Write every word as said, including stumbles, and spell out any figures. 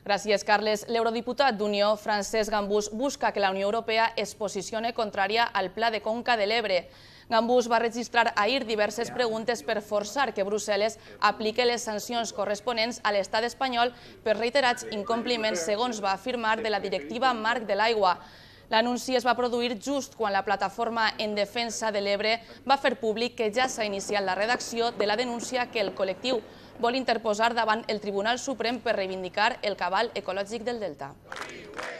Gràcies, Carles. L'eurodiputat d'Unió, Francesc Gambús, busca que la Unió Europea es posicione contrària al Pla de Conca de l'Ebre. Gambús va registrar ahir diverses preguntes per forçar que Brussel·les apliqui les sancions corresponents a l'estat espanyol per reiterats incompliments, segons va afirmar, de la directiva marc de l'aigua. L'anunci es va produir just quan la plataforma en defensa de l'Ebre va fer públic que ja s'ha iniciat la redacció de la denúncia que el col·lectiu vol interposar davant el Tribunal Suprem per reivindicar el cabal ecològic del delta.